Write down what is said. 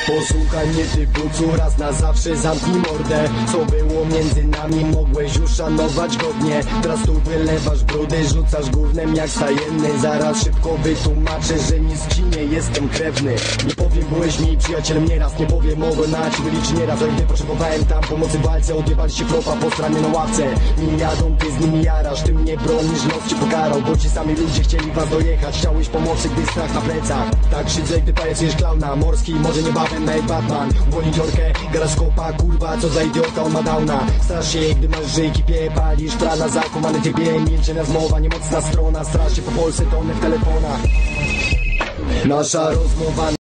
Posłuchaj mnie ty bucu, raz na zawsze zamknij mordę. Co było między nami mogłeś uszanować godnie. Teraz tu wylewasz brudy, rzucasz gównem jak stajenny. Zaraz szybko wytłumaczę, że nic ci nie jestem krewny. Nie powiem, byłeś mi przyjacielem nieraz. Nie powiem, mogę na ciebie liczyć nieraz. Ale gdy potrzebowałem tam pomocy w walce, odjebali się kropa po stronie na ławce. Nie jadą, ty z nimi jarasz. Ty mnie bronisz, los cię pokarał. Bo ci sami ludzie chcieli was dojechać. Chciałeś pomocy, gdy strach na plecach. Tak szydzę, gdy pajacujesz klauna. Morski, może niebawem nawet Batman. Uwolnić dziorkę, garaż kopa, kurwa, co za idiota, on ma downa. Strasz się, gdy masz żyjki, palisz prana, zakumany ciebie. Milczenia zmowa, niemocna strona. Strasz się po Polsce, tony w telefonach. Nasza rozmowa